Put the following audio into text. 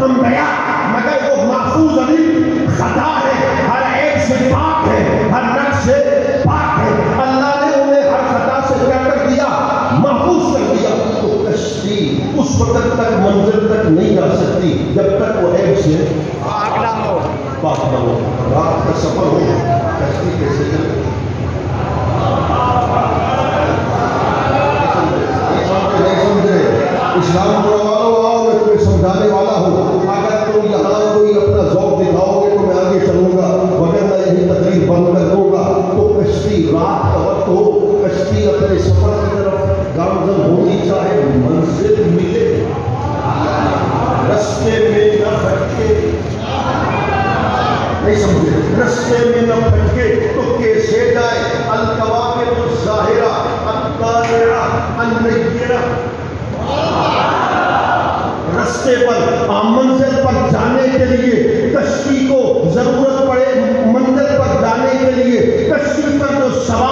انبیاء مگر وہ محفوظ علی خطا ہے، ہر عیب سے پاک ہے، ہر نقص سے پاک ہے. اللہ نے انہیں ہر خطا سے کیا کر دیا؟ محفوظ کر دیا. تو کشتی اس وقت تک منزل تک نہیں جا سکتی جب تک وہ عیب سے پاک نہ ہو. پاک نہ ہو. رات کا سفر ہو، کشتی کیسے چلے؟ اسلام کو آؤ، میں تمہیں سمجھانے والا ہوں. اگر تم یہاں کوئی اپنا ذوق دکھاؤ گے تو میں آگے چلوں گا، ورنہ یہی تقریر بند کر دوں گا. تو کشتی رات کا وقت ہو، کشتی اپنے سفر کی طرف گامزن ہونی چاہے، منزل ملے، رستے میں نہ بھٹکے. نہیں سمجھے؟ رستے میں نہ بھٹکے تو کیسے جائے؟ القواعد الظاہرہ الطاہرہ النیرہ. رستے پر منزل پر جانے کے لیے کشتی کو ضرورت پڑے، منزل پر جانے کے لیے کشتی پر جو سوار